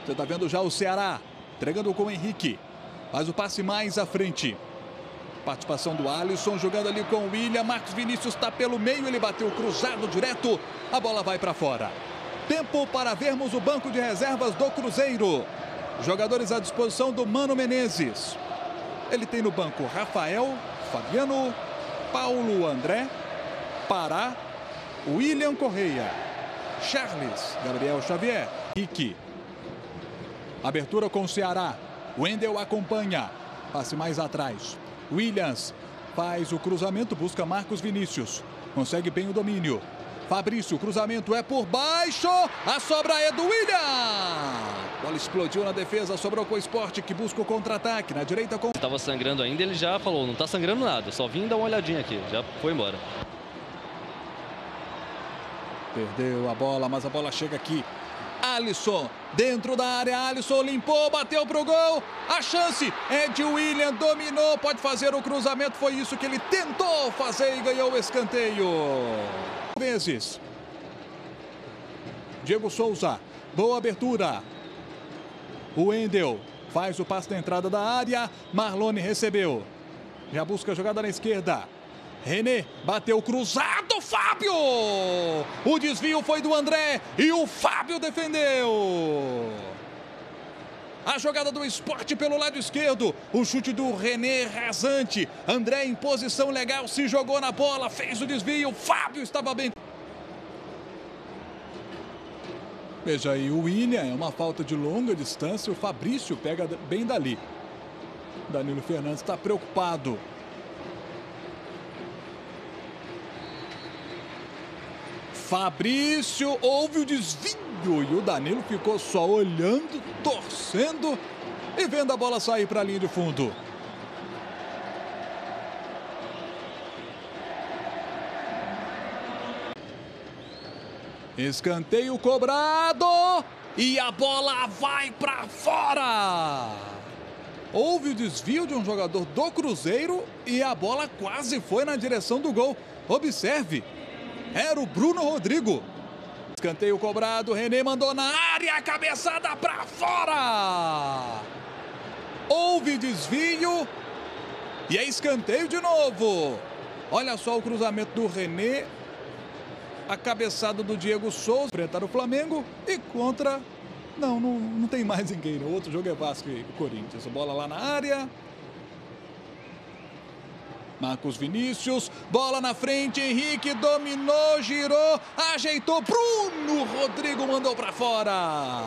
Você está vendo já o Ceará entregando com o Henrique. Faz o passe mais à frente. Participação do Alisson, jogando ali com o William. Marcos Vinícius está pelo meio, ele bateu cruzado direto. A bola vai para fora. Tempo para vermos o banco de reservas do Cruzeiro. Jogadores à disposição do Mano Menezes. Ele tem no banco Rafael, Fabiano, Paulo André, Pará, William Correia, Charles, Gabriel Xavier, Henrique. Abertura com o Ceará. Wendel acompanha. Passe mais atrás. Williams faz o cruzamento, busca Marcos Vinícius. Consegue bem o domínio. Fabrício, o cruzamento é por baixo. A sobra é do William. A bola explodiu na defesa, sobrou com o Sport, que busca o contra-ataque. Na direita com... Estava sangrando ainda, ele já falou, não está sangrando nada. Só vim dar uma olhadinha aqui, já foi embora. Perdeu a bola, mas a bola chega aqui. Alisson, dentro da área, Alisson limpou, bateu pro gol. A chance é de William, dominou, pode fazer o cruzamento. Foi isso que ele tentou fazer e ganhou o escanteio. Vezes. Diego Souza, boa abertura. O Wendel faz o passe na entrada da área. Marlone recebeu. Já busca a jogada na esquerda. René bateu cruzado, Fábio! O desvio foi do André e o Fábio defendeu. A jogada do Sport pelo lado esquerdo. O chute do René rasante. André em posição legal, se jogou na bola, fez o desvio. Fábio estava bem. Veja aí, o William é uma falta de longa distância. O Fabrício pega bem dali. Danilo Fernandes está preocupado. Fabrício, houve o desvio e o Danilo ficou só olhando, torcendo e vendo a bola sair para a linha de fundo. Escanteio cobrado e a bola vai para fora. Houve o desvio de um jogador do Cruzeiro e a bola quase foi na direção do gol. Observe. Era o Bruno Rodrigo. Escanteio cobrado, René mandou na área, cabeçada para fora. Houve desvio e é escanteio de novo. Olha só o cruzamento do René. A cabeçada do Diego Souza. Enfrentar o Flamengo e contra... Não tem mais ninguém. O outro jogo é Vasco e Corinthians. A bola lá na área. Marcos Vinícius, bola na frente, Henrique dominou, girou, ajeitou, Bruno Rodrigo mandou para fora.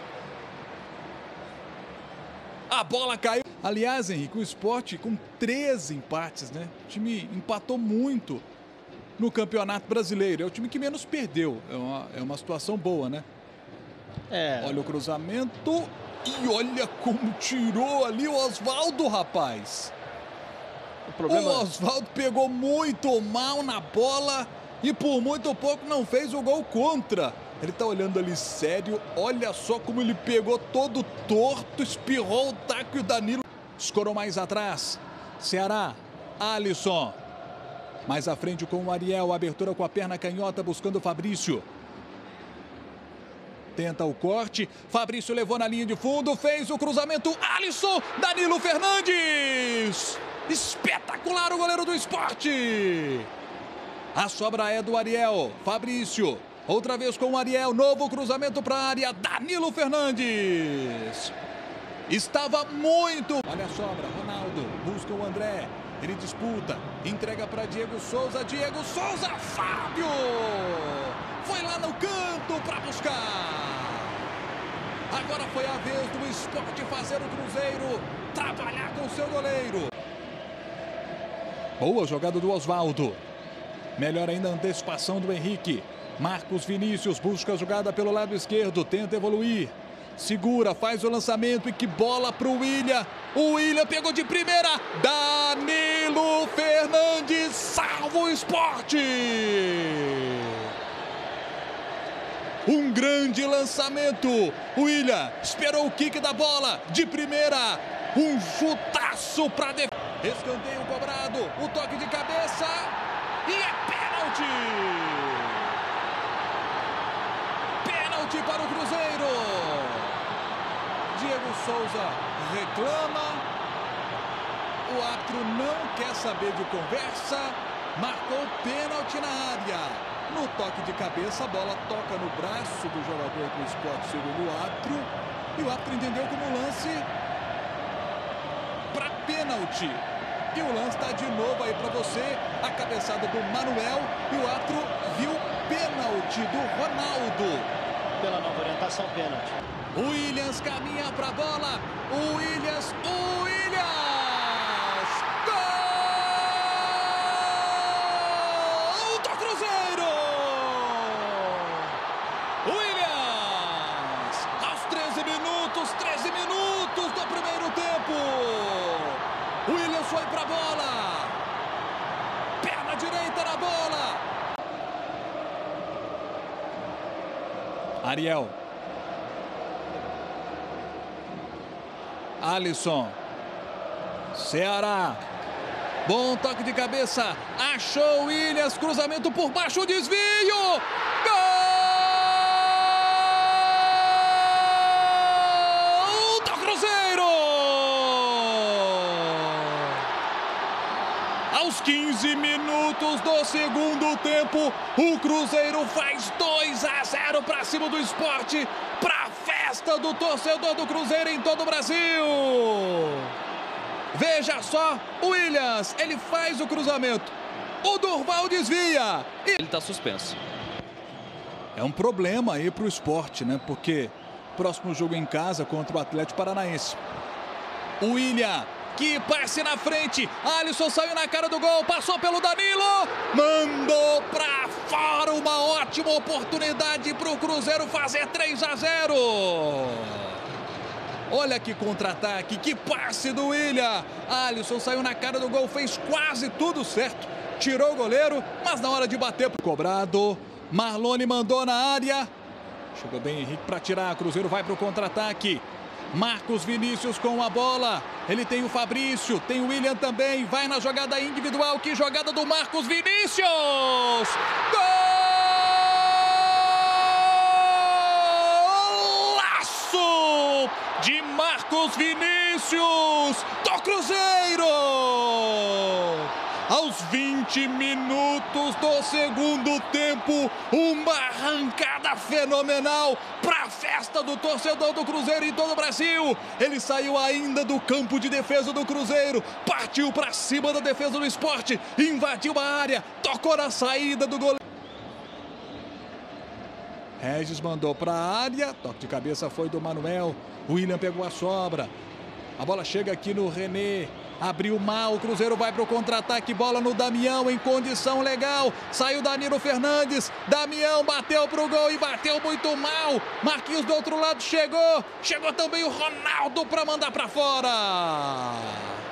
A bola caiu. Aliás, Henrique, o Sport com 13 empates, né? O time empatou muito no Campeonato Brasileiro. É o time que menos perdeu. É uma situação boa, né? Olha o cruzamento e olha como tirou ali o Oswaldo, rapaz. O Oswaldo pegou muito mal na bola e por muito pouco não fez o gol contra. Ele tá olhando ali sério, olha só como ele pegou todo torto, espirrou o taco e o Danilo escorou mais atrás. Ceará, Alisson. Mais à frente com o Ariel, abertura com a perna canhota buscando o Fabrício. Tenta o corte, Fabrício levou na linha de fundo, fez o cruzamento, Alisson, Danilo Fernandes. Espetacular o goleiro do Sport. A sobra é do Ariel. Fabrício. Outra vez com o Ariel. Novo cruzamento para a área. Danilo Fernandes. Estava muito... Olha a sobra. Ronaldo. Busca o André. Ele disputa. Entrega para Diego Souza. Diego Souza. Fábio. Foi lá no canto para buscar. Agora foi a vez do Sport fazer o Cruzeiro trabalhar com o seu goleiro. Boa jogada do Oswaldo. Melhor ainda a antecipação do Henrique. Marcos Vinícius busca a jogada pelo lado esquerdo. Tenta evoluir. Segura, faz o lançamento e que bola para o William. O William pegou de primeira. Danilo Fernandes salva o Sport. Um grande lançamento. O William esperou o kick da bola de primeira. Um chutaço para defesa. Escanteio cobrado, o toque de cabeça e é pênalti! Pênalti para o Cruzeiro! Souza reclama. O árbitro não quer saber de conversa. Marcou pênalti na área. No toque de cabeça, a bola toca no braço do jogador do Sport, segundo o árbitro. E o árbitro entendeu como lance para pênalti. E o lance está de novo aí para você. A cabeçada do Manuel. E o árbitro viu pênalti do Ronaldo. Pela nova orientação, pênalti. O Williams caminha para a bola. O Williams. Gol do Cruzeiro! Williams! Aos 13 minutos do primeiro tempo. O Williams foi para a bola. Perna direita na bola. Ariel. Alisson. Ceará. Bom toque de cabeça. Achou o Williams. Cruzamento por baixo. Desvio. Gol do Cruzeiro. Aos 15 minutos do segundo tempo, o Cruzeiro faz 2-0 para cima do Sport, para a festa do torcedor do Cruzeiro em todo o Brasil. Veja só, o Williams, ele faz o cruzamento, o Durval desvia. Ele está suspenso. É um problema aí para o Sport, né? Porque próximo jogo em casa contra o Atlético Paranaense. O William. Que passe na frente, Alisson saiu na cara do gol, passou pelo Danilo, mandou pra fora, uma ótima oportunidade para o Cruzeiro fazer 3-0. Olha que contra-ataque, que passe do William. Alisson saiu na cara do gol, fez quase tudo certo, tirou o goleiro, mas na hora de bater pro cobrado, Marlone mandou na área, chegou bem Henrique para tirar, Cruzeiro vai pro contra-ataque. Marcos Vinícius com a bola, ele tem o Fabrício, tem o William também, vai na jogada individual, que jogada do Marcos Vinícius! Golaço de Marcos Vinícius do Cruzeiro! Aos 20 minutos do segundo tempo, uma arrancada fenomenal para a festa do torcedor do Cruzeiro em todo o Brasil. Ele saiu ainda do campo de defesa do Cruzeiro, partiu para cima da defesa do Sport, invadiu a área, tocou na saída do goleiro. Regis mandou para a área, toque de cabeça foi do Manuel, o William pegou a sobra. A bola chega aqui no René. Abriu mal, o Cruzeiro vai para o contra-ataque, bola no Damião em condição legal, saiu Danilo Fernandes, Damião bateu para o gol e bateu muito mal, Marquinhos do outro lado chegou também o Ronaldo para mandar para fora.